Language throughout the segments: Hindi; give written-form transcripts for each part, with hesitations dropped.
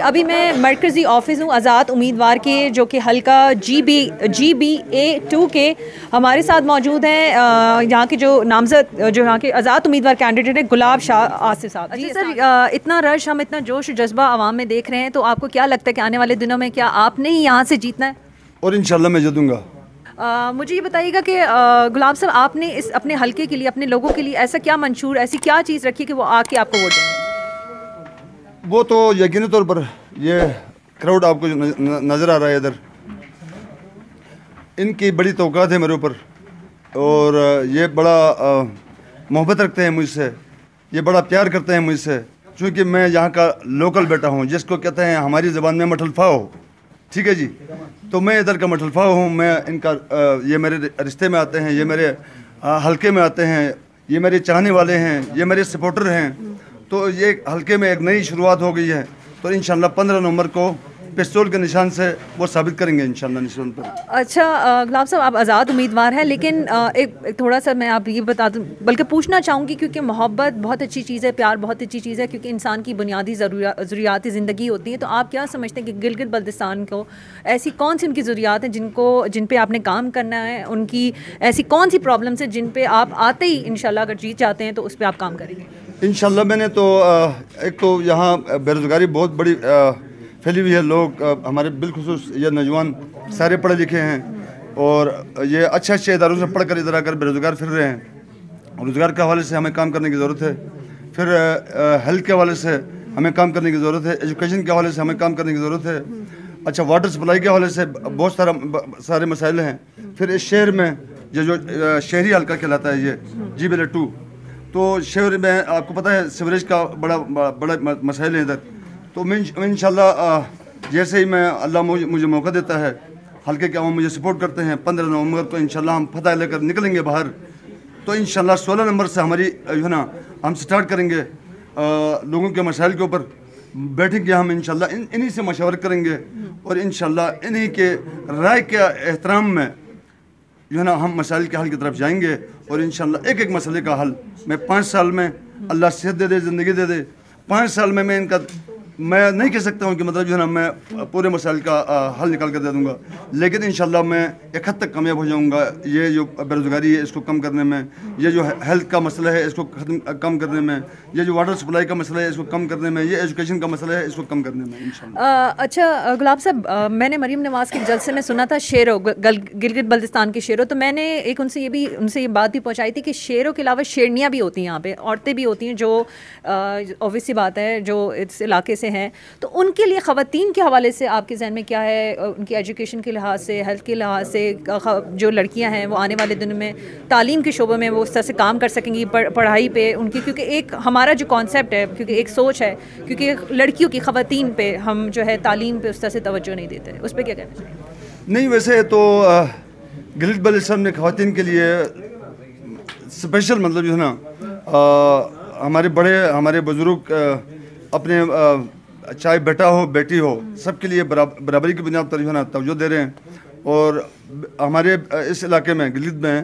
अभी मैं मरकज़ी ऑफिस हूँ आज़ाद उम्मीदवार के, जो कि हल्का GB A2 के हमारे साथ मौजूद हैं यहाँ के जो नामज़द, जो यहाँ के आज़ाद उम्मीदवार कैंडिडेट है गुलाब शाह आसिफ साहब। जी सर, इतना रश, हम इतना जोश जज्बा आवाम में देख रहे हैं, तो आपको क्या लगता है कि आने वाले दिनों में क्या आपने ही यहाँ से जीतना है? और इंशाल्लाह मैं जीतूँगा। मुझे ये बताइएगा कि गुलाब साहब, आपने इस अपने हल्के के लिए, अपने लोगों के लिए ऐसा क्या मंशूर, ऐसी क्या चीज़ रखी कि वो आके आपको वोट देंगे? वो तो यकीनी तौर पर ये क्राउड आपको जो नज़र आ रहा है इधर, इनकी बड़ी तवक्कात है मेरे ऊपर, और ये बड़ा मोहब्बत रखते हैं मुझसे, ये बड़ा प्यार करते हैं मुझसे, क्योंकि मैं यहाँ का लोकल बेटा हूँ, जिसको कहते हैं हमारी ज़बान में मठलफा हो। ठीक है जी, तो मैं इधर का मठलफा हूँ। मैं इनका ये मेरे रिश्ते में आते हैं, ये मेरे हल्के में आते हैं, ये मेरे चाहने वाले हैं, ये मेरे सपोर्टर हैं। तो ये हल्के में एक नई शुरुआत हो गई है, तो इंशाल्लाह 15 नवंबर को पिस्तौल के निशान से वो साबित करेंगे इंशाल्लाह निशान पर। अच्छा गुलाब साहब, आप आज़ाद उम्मीदवार हैं, लेकिन एक थोड़ा सा मैं आप ये बता दूं, बल्कि पूछना चाहूँगी, क्योंकि मोहब्बत बहुत अच्छी चीज़ है, प्यार बहुत अच्छी चीज़ है, क्योंकि इंसान की बुनियादी ज़रूरियात ज़िंदगी होती हैं। तो आप क्या समझते हैं कि गिलगित बल्तिस्तान को ऐसी कौन सी उनकी ज़रूरियात हैं जिन पर आपने काम करना है, उनकी ऐसी कौन सी प्रॉब्लम्स हैं जिन पर आप आते ही इंशाल्लाह अगर जीत जाते हैं तो उस पर आप काम करेंगे? इंशाल्लाह मैंने तो एक तो यहाँ बेरोज़गारी बहुत बड़ी फैली हुई है। लोग हमारे बिलखुसूस ये नौजवान सारे पढ़े लिखे हैं, और ये अच्छे अच्छे इदारों से पढ़ कर इधर आकर बेरोज़गार फिर रहे हैं। रोज़गार के हवाले से हमें काम करने की ज़रूरत है, फिर हेल्थ के हवाले से हमें काम करने की ज़रूरत है, एजुकेशन के हवाले से हमें काम करने की ज़रूरत है। अच्छा, वाटर सप्लाई के हवाले से बहुत सारे मसाइल हैं। फिर इस शहर में जो शहरी हल्का कहलाता है ये GB2, तो शहर में आपको पता है सीवरेज का बड़ा मसाइल है इधर। तो मैं इंशाल्लाह जैसे ही मैं अल्लाह मुझे मौका देता है, हल्के के अवाम मुझे सपोर्ट करते हैं, 15 नवंबर को इंशाल्लाह हम फतह लेकर निकलेंगे बाहर। तो इंशाल्लाह 16 नंबर से हमारी जो है ना हम स्टार्ट करेंगे लोगों के मसाइल के ऊपर बैठेंगे हम इंशाल्लाह, इन्हीं से मशवरा करेंगे, और इंशाल्लाह इन्हीं के राय के एहतराम में जो है ना हम मसाइल के हल की तरफ जाएंगे। और इंशाल्लाह एक एक मसले का हल मैं 5 साल में, अल्लाह सेहत दे दे, ज़िंदगी दे दे, 5 साल में मैं नहीं कह सकता हूँ कि मतलब जो है ना मैं पूरे मसाइल का हल निकाल कर दे दूँगा, लेकिन इंशाल्लाह मैं एक हद तक कामयाब हो जाऊँगा। ये जो बेरोज़गारी है इसको कम करने में, ये जो हेल्थ का मसला है इसको कम करने में, ये जो वाटर सप्लाई का मसला है इसको कम करने में, ये एजुकेशन का मसला है इसको कम करने में इंशाल्लाह। अच्छा गुलाब साहब, मैंने मरीम नवाज़ के जलसे में सुना था शेरों, गिलगित बल्तिस्तान के शेरों, तो मैंने एक उनसे ये बात भी पहुँचाई थी कि शेरों के अलावा शेरनियाँ भी होती हैं यहाँ पर, औरतें भी होती हैं, जो ऑब्वियस सी बात है जो इस इलाके हैं। तो उनके लिए ख़वातीन के हवाले से आपके जहन में क्या है, उनकी एजुकेशन के लिहाज से, हेल्थ के लिहाज से, जो लड़कियां हैं वो आने वाले दिनों में तालीम के शोबे में वो उस तरह से काम कर सकेंगी, पढ़ाई पे उनकी, क्योंकि एक हमारा जो कॉन्सेप्ट है, क्योंकि एक सोच है, क्योंकि लड़कियों की, ख़वातीन पे हम जो है तालीम पे उस तरह से तवज्जो नहीं देते, उस पर क्या कहना चाहिए? नहीं, वैसे तो गिलगित बल्तिस्तान में ख़वातीन के लिए स्पेशल मतलब जो है ना हमारे बुज़ुर्ग अपने चाहे बेटा हो बेटी हो सबके लिए बराबरी की बुनियाद पर जो है ना तवज्जो दे रहे हैं। और हमारे इस इलाके में गिलगित में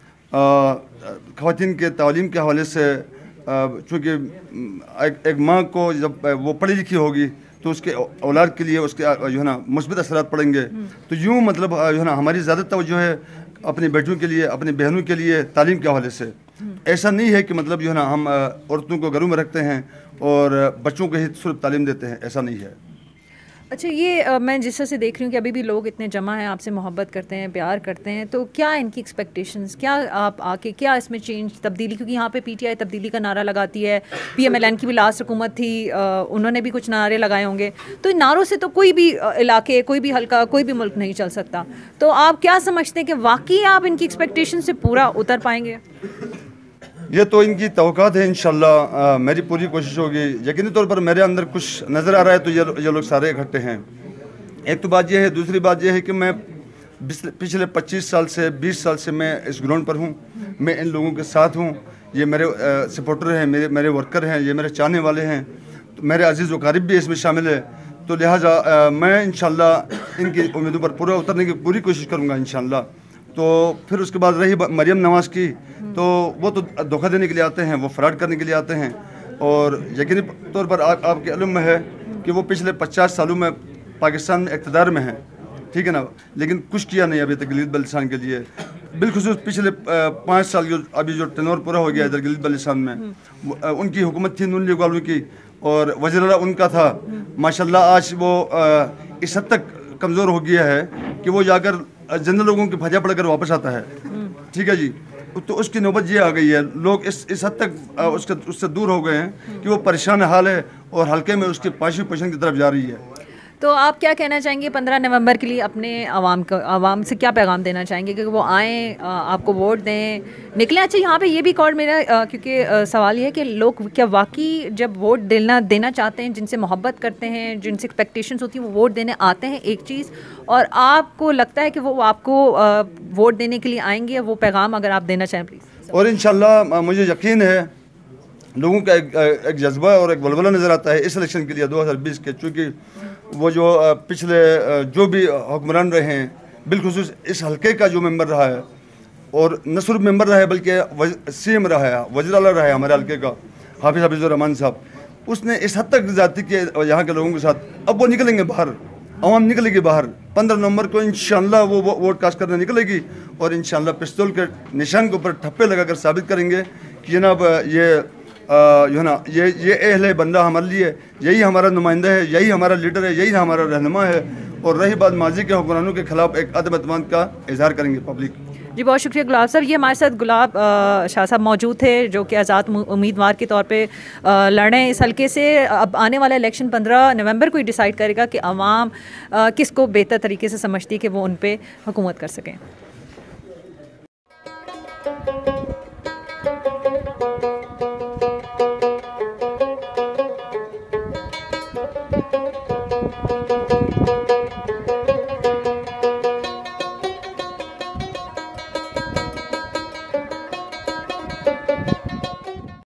ख़वातीन के तालीम के हवाले से, चूँकि एक माँ को जब वो पढ़ी लिखी होगी तो उसके औलाद के लिए उसके जो है ना मुस्बित असरात पड़ेंगे। तो यूँ मतलब जो है ना हमारी ज़्यादा तवज्जो है अपनी बेटियों के लिए, अपनी बहनों के लिए तालीम के हवाले से। ऐसा नहीं है कि मतलब जो है ना हम औरतों को घरों में रखते हैं और बच्चों को ही सिर्फ तालीम देते हैं, ऐसा नहीं है। अच्छा, ये मैं जिस तरह से देख रही हूँ कि अभी भी लोग इतने जमा हैं, आपसे मोहब्बत करते हैं, प्यार करते हैं, तो क्या इनकी एक्सपेक्टेशंस, क्या आप आके क्या इसमें चेंज, तब्दीली, क्योंकि यहाँ पे PTI तब्दीली का नारा लगाती है, PMLN की भी लास्ट हुकूमत थी, उन्होंने भी कुछ नारे लगाए होंगे, तो इन नारों से तो कोई भी इलाके, कोई भी हल्का, कोई भी मुल्क नहीं चल सकता। तो आप क्या समझते हैं कि वाकई आप इनकी एक्सपेक्टेशन से पूरा उतर पाएंगे? ये तो इनकी तवक्कात है, इंशाल्लाह मेरी पूरी कोशिश होगी। यकीनी तौर पर मेरे अंदर कुछ नज़र आ रहा है, तो ये लोग सारे इकट्ठे हैं। एक तो बात ये है, दूसरी बात ये है कि मैं पिछले 25 साल से 20 साल से मैं इस ग्राउंड पर हूँ, मैं इन लोगों के साथ हूँ। ये मेरे सपोर्टर हैं, मेरे वर्कर हैं, ये मेरे चाहने वाले हैं, तो मेरे अजीज़ व क़रीब भी इसमें शामिल है। तो लिहाजा मैं इंशाल्लाह इनकी उम्मीदों पर पूरा उतरने की पूरी कोशिश करूँगा इंशाल्लाह। तो फिर उसके बाद रही मरीम नवाज़ की, तो वो तो धोखा देने के लिए आते हैं, वो फ्रॉड करने के लिए आते हैं। और यकीनी तौर पर आपके इल्म में है कि वो पिछले 50 सालों में पाकिस्तान में इक़्तिदार में है, ठीक है ना, लेकिन कुछ किया नहीं अभी तक गिलगित बल्तिस्तान के लिए। बिलखुसूस पिछले 5 साल जो अभी जो टेनोर पूरा हो गया इधर गिलगित बल्तिस्तान में, उनकी हुकूमत थी नून लीग वालों की और वज़ीर उनका था। माशाल्लाह आज वो इस हद तक कमज़ोर हो गया है कि वो जाकर जनरल लोगों की भजा पड़कर वापस आता है, ठीक है जी। तो उसकी नौबत ये आ गई है, लोग इस हद तक उससे दूर हो गए हैं कि वो परेशान हाल है और हल्के में उसकी पाँचवीं पोजीशन की तरफ जा रही है। तो आप क्या कहना चाहेंगे 15 नवंबर के लिए अपने आवाम से क्या पैगाम देना चाहेंगे कि वो आएँ, आपको वोट दें, निकलें? अच्छा, यहाँ पे ये भी कॉल मेरा क्योंकि सवाल ये है कि लोग क्या वाकई जब वोट देना चाहते हैं, जिनसे मोहब्बत करते हैं, जिनसे एक्सपेक्टेशंस होती हैं, वो वोट देने आते हैं एक चीज़, और आपको लगता है कि वो आपको वोट देने के लिए आएंगे? वो पैगाम अगर आप देना चाहें प्लीज़। और इंशाल्लाह मुझे यकीन है लोगों का एक जज्बा और एक वलवला नज़र आता है इस इलेक्शन के लिए 2020 के, चूँकि वो जो पिछले जो भी हुक्मरान रहे हैं, बिलखुसूस इस हल्के का जो मेंबर रहा है और न सिर्फ मेंबर रहा है बल्कि सीएम रहा है, वज़ीर आला रहा है हमारे हल्के का, हाफिज़ हफीज़ुर रहमान साहब, उसने इस हद तक ज़्यादती की यहाँ के लोगों के साथ। अब वो निकलेंगे बाहर, आवाम निकलेगी बाहर 15 नवंबर को इंशाल्लाह वो वोट कास्ट करने निकलेगी और इंशाल्लाह पिस्तौल के निशान के ऊपर ठप्पे लगाकर साबित करेंगे कि जनाब ये जो है ना ये अहले बंदा हमारे लिए, यही हमारा नुमाइंदा है, यही हमारा लीडर है, यही हमारा रहनुमा है। और रही बात माजी के हुक्मरानों के खिलाफ एक अदम एतमाद का इजहार करेंगे पब्लिक। जी बहुत शुक्रिया गुलाब साहब। ये हमारे साथ गुलाब शाह साहब मौजूद थे जो कि आज़ाद उम्मीदवार के तौर पे लड़ रहे हैं इस हल्के से। अब आने वाला इलेक्शन 15 नवंबर को ही डिसाइड करेगा कि आवाम किसको बेहतर तरीके से समझती है कि वो उन पे हुकूमत कर सकें।